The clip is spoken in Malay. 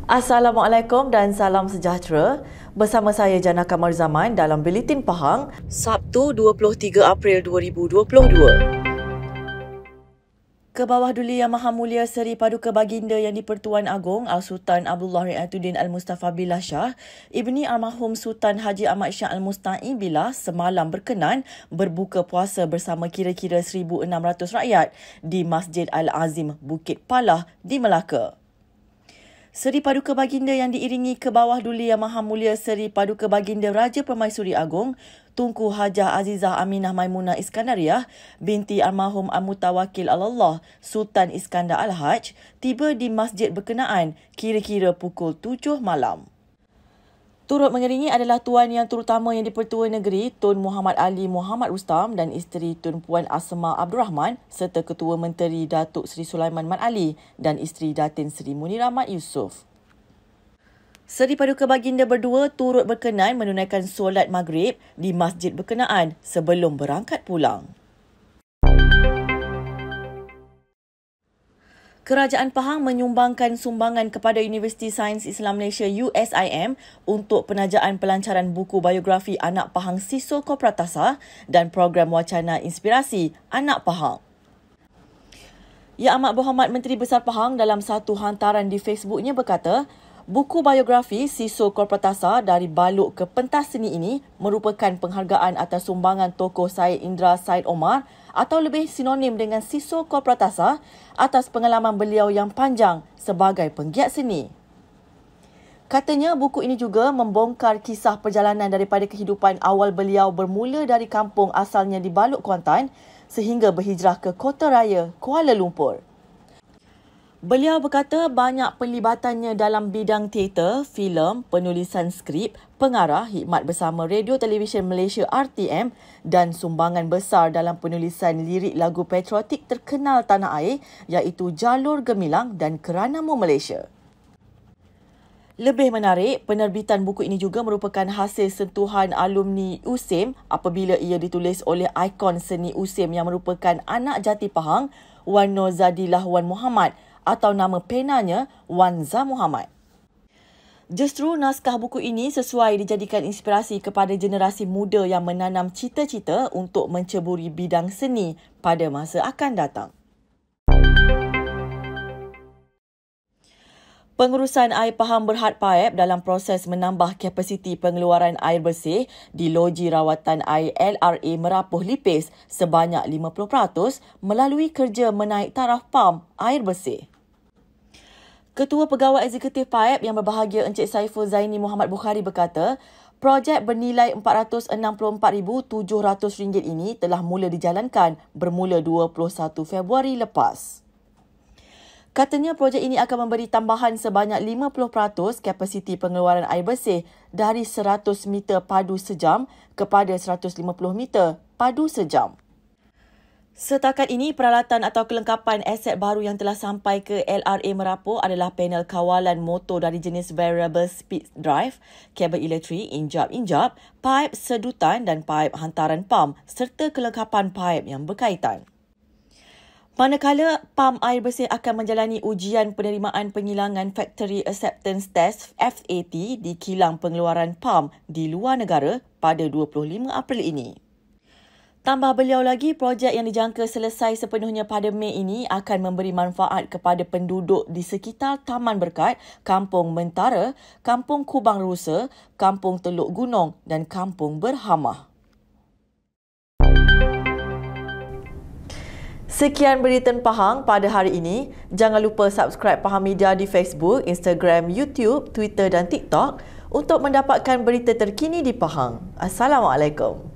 Assalamualaikum dan salam sejahtera. Bersama saya Jana Kamar Zaman dalam Buletin Pahang, Sabtu 23 April 2022. Kebawah Duli Yang Maha Mulia Seri Paduka Baginda Yang di-Pertuan Agong Al-Sultan Abdullah Ri'ayatuddin Al-Mustafa Billah Shah, Ibni Almarhum Sultan Haji Ahmad Shah Al-Musta'i Billah semalam berkenan berbuka puasa bersama kira-kira 1,600 rakyat di Masjid Al-Azim Bukit Palah di Melaka. Seri Paduka Baginda yang diiringi Kebawah Duli Yang Maha Mulia Seri Paduka Baginda Raja Permaisuri Agong Tunku Hajah Azizah Aminah Maimunah Iskandariah binti Almarhum Al-Mutawakil Allah Sultan Iskandar Al-Haj tiba di masjid berkenaan kira-kira pukul 7 malam. Turut mengiringi adalah Tuan Yang Terutama Yang di-Pertua Negeri Tun Muhammad Ali Muhammad Rustam dan isteri Tun Puan Asma Abdul Rahman serta Ketua Menteri Datuk Seri Sulaiman Mat Ali dan isteri Datin Seri Munirah Mat Yusof. Seri Paduka Baginda berdua turut berkenan menunaikan solat maghrib di masjid berkenaan sebelum berangkat pulang. Kerajaan Pahang menyumbangkan sumbangan kepada Universiti Sains Islam Malaysia USIM untuk penajaan pelancaran buku biografi anak Pahang Siso Kopratasa dan program wacana inspirasi anak Pahang. Yang Amat Berhormat Menteri Besar Pahang dalam satu hantaran di Facebooknya berkata, buku biografi Siso Kopratasa dari baluk ke pentas seni ini merupakan penghargaan atas sumbangan tokoh Syed Indra Syed Omar atau lebih sinonim dengan Siso Kopratasa atas pengalaman beliau yang panjang sebagai penggiat seni. Katanya buku ini juga membongkar kisah perjalanan daripada kehidupan awal beliau bermula dari kampung asalnya di Baluk Kuantan sehingga berhijrah ke Kota Raya Kuala Lumpur. Beliau berkata banyak penlibatannya dalam bidang teater, filem, penulisan skrip, pengarah, khidmat bersama Radio Televisyen Malaysia RTM dan sumbangan besar dalam penulisan lirik lagu patriotik terkenal tanah air iaitu Jalur Gemilang dan Keranamu Malaysia. Lebih menarik, penerbitan buku ini juga merupakan hasil sentuhan alumni USIM apabila ia ditulis oleh ikon seni USIM yang merupakan anak jati Pahang, Wan Nozadillah Wan Muhammad atau nama penanya Wan Zah Muhammad. Justru naskah buku ini sesuai dijadikan inspirasi kepada generasi muda yang menanam cita-cita untuk menceburi bidang seni pada masa akan datang. Pengurusan Air Pahang Berhad PAEP dalam proses menambah kapasiti pengeluaran air bersih di loji rawatan air LRA Merapuh Lipis sebanyak 50% melalui kerja menaik taraf pam air bersih. Ketua Pegawai Eksekutif PAEP yang berbahagia Encik Saiful Zaini Muhammad Bukhari berkata, projek bernilai RM464,700 ini telah mula dijalankan bermula 21 Februari lepas. Katanya projek ini akan memberi tambahan sebanyak 50% kapasiti pengeluaran air bersih dari 100 meter padu sejam kepada 150 meter padu sejam. Setakat ini, peralatan atau kelengkapan aset baru yang telah sampai ke LRA Merapu adalah panel kawalan motor dari jenis variable speed drive, kabel elektrik, injap, paip sedutan dan paip hantaran pam serta kelengkapan paip yang berkaitan. Manakala pam air bersih akan menjalani ujian penerimaan pengilangan Factory Acceptance Test FAT di kilang pengeluaran pam di luar negara pada 25 April ini. Tambah beliau lagi, projek yang dijangka selesai sepenuhnya pada Mei ini akan memberi manfaat kepada penduduk di sekitar Taman Berkat, Kampung Mentara, Kampung Kubang Rusa, Kampung Teluk Gunung dan Kampung Berhamah. Sekian Buletin Pahang pada hari ini. Jangan lupa subscribe Pahang Media di Facebook, Instagram, YouTube, Twitter dan TikTok untuk mendapatkan berita terkini di Pahang. Assalamualaikum.